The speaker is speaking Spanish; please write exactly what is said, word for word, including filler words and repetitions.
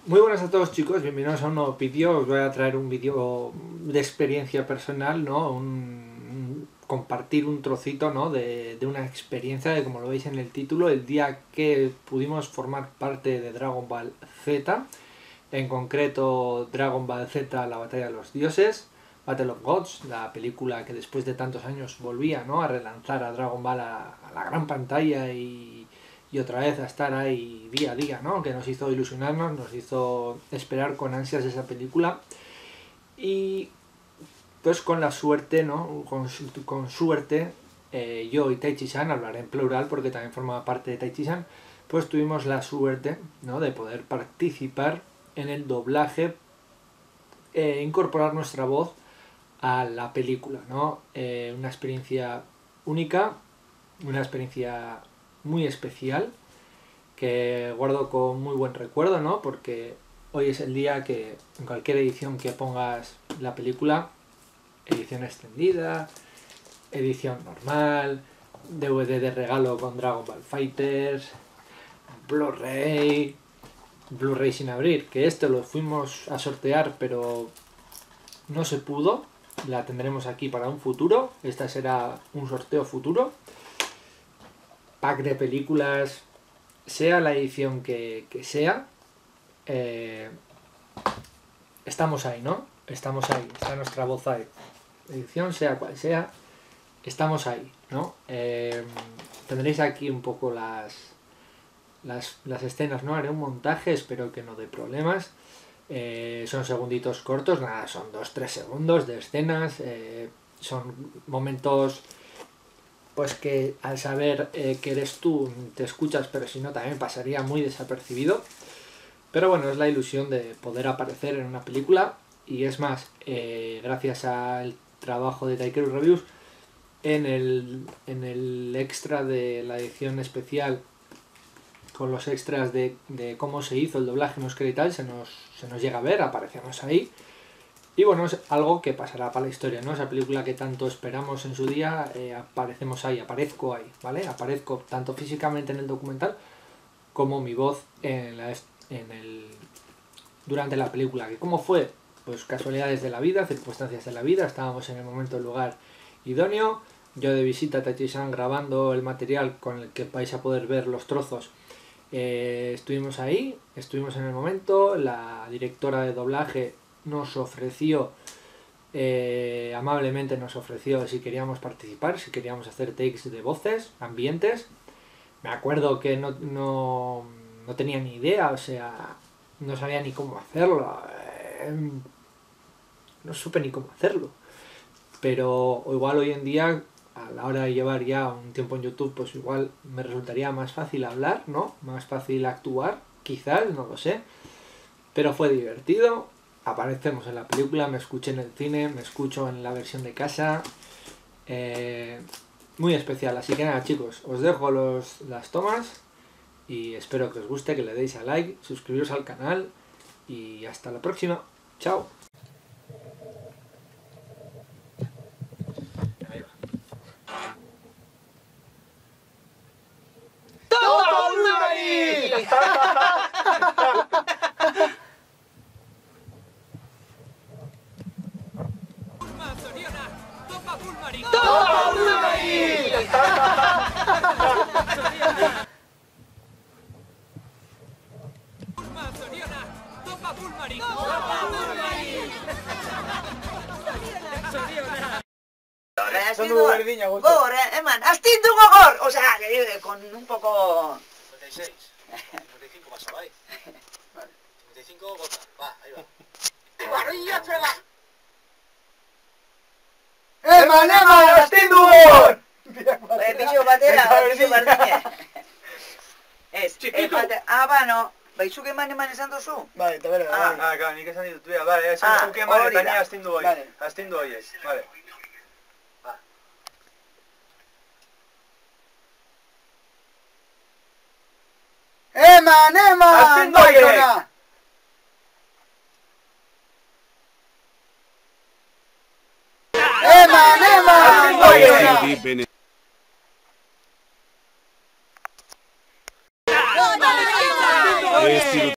Muy buenas a todos, chicos, bienvenidos a un nuevo vídeo. Os voy a traer un vídeo de experiencia personal, ¿no? Un, un- compartir un trocito, ¿no? de, de una experiencia, de como lo veis en el título, el día que pudimos formar parte de Dragon Ball Z, en concreto Dragon Ball Z, la batalla de los dioses, Battle of Gods, la película que después de tantos años volvía, ¿no? a relanzar a Dragon Ball a, a la gran pantalla y, y otra vez a estar ahí día a día, ¿no? Que nos hizo ilusionarnos, nos hizo esperar con ansias esa película. Y pues con la suerte, ¿no? Con, con suerte, eh, yo y Taichi-san, hablaré en plural porque también formaba parte de Taichi-san, pues tuvimos la suerte, ¿no? de poder participar en el doblaje, e incorporar nuestra voz a la película, ¿no? Eh, una experiencia única, una experiencia muy especial que guardo con muy buen recuerdo, ¿no? Porque hoy es el día que en cualquier edición que pongas la película, edición extendida, edición normal, D V D de regalo con Dragon Ball Fighters, Blu-ray, Blu-ray sin abrir, que este lo fuimos a sortear pero no se pudo, la tendremos aquí para un futuro, esta será un sorteo futuro, pack de películas, sea la edición que, que sea, eh, estamos ahí, ¿no? Estamos ahí, está nuestra voz ahí. Edición, sea cual sea, estamos ahí, ¿no? Eh, tendréis aquí un poco las, las, las escenas, ¿no? Haré un montaje, espero que no dé problemas. Eh, son segunditos cortos, nada, son dos tres segundos de escenas. Eh, son momentos pues que al saber eh, que eres tú te escuchas, pero si no también pasaría muy desapercibido. Pero bueno, es la ilusión de poder aparecer en una película. Y es más, eh, gracias al trabajo de Taikeru Reviews, en el, en el extra de la edición especial, con los extras de, de cómo se hizo el doblaje no escrito y tal, se nos, se nos llega a ver, aparecemos ahí. Y bueno, es algo que pasará para la historia, ¿no? Esa película que tanto esperamos en su día, eh, aparecemos ahí, aparezco ahí, ¿vale? Aparezco tanto físicamente en el documental como mi voz en, la, en el, durante la película. ¿Que cómo fue? Pues casualidades de la vida, circunstancias de la vida, estábamos en el momento, el lugar idóneo, yo de visita a Taichi-san grabando el material con el que vais a poder ver los trozos. Eh, estuvimos ahí, estuvimos en el momento, la directora de doblaje nos ofreció, eh, amablemente nos ofreció si queríamos participar, si queríamos hacer takes de voces, ambientes. Me acuerdo que no, no, no tenía ni idea, o sea, no sabía ni cómo hacerlo, eh, no supe ni cómo hacerlo. Pero igual hoy en día, a la hora de llevar ya un tiempo en YouTube, pues igual me resultaría más fácil hablar, ¿no? Más fácil actuar, quizás, no lo sé. Pero fue divertido, aparecemos en la película, me escuché en el cine, me escucho en la versión de casa. Eh, muy especial, así que nada, chicos, os dejo los, las tomas y espero que os guste, que le deis a like, suscribiros al canal y hasta la próxima. Chao. Gor, eh, eman, astindu gogor! O sea, que digo, con un poco... cincuenta y seis. cincuenta y cinco pasa, ¿vale? Vale. cincuenta y cinco gota. Va, ahí va. ¡Barrilla, chega! Eman, eman, astindu gogor! Eh, pixo batera, pixo bardine. Ez, eh, bate... Ah, ba, no. Baizuk eman eman esan duzu? Vale, eta bera, Ah, bai. ah, claro, nik esan ditut, bera, vale, esan Ah, zuke eman hori eta da. ni astindu hoi. Vale. Astindu hoi ez, vale. Va. Eman, eman! Astindu hoi